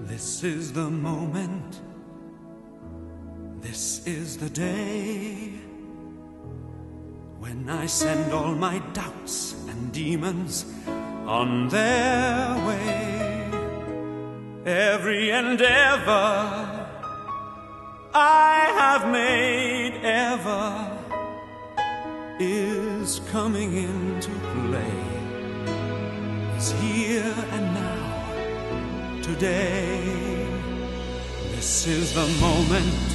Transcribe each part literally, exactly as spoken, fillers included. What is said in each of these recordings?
This is the moment, this is the day, when I send all my doubts and demons on their way. Every endeavor I have made ever is coming into play, is here and now, today. This is the moment,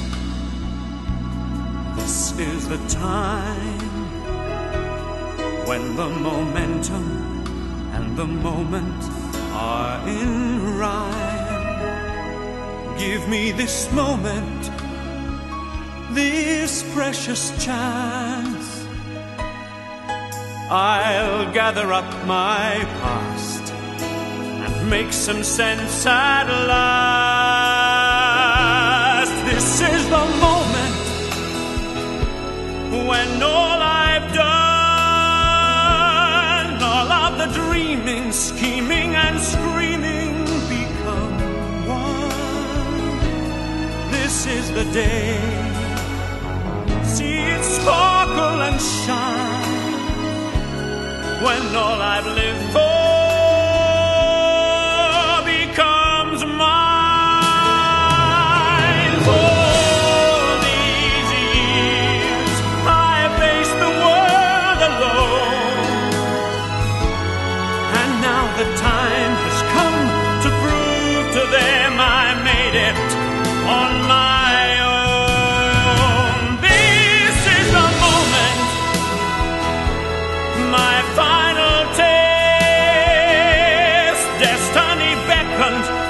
this is the time, when the momentum and the moment are in rhyme. Give me this moment, this precious chance. I'll gather up my past and make some sense at last. This is the moment when all I've done, all of the dreaming, scheming and screaming become one. This is the day, see it sparkle and shine, when all I've lived for becomes mine. For these years I faced the world alone, and now the time has come to prove to them I made it on my own. This is the moment, my final taste. Destiny beckoned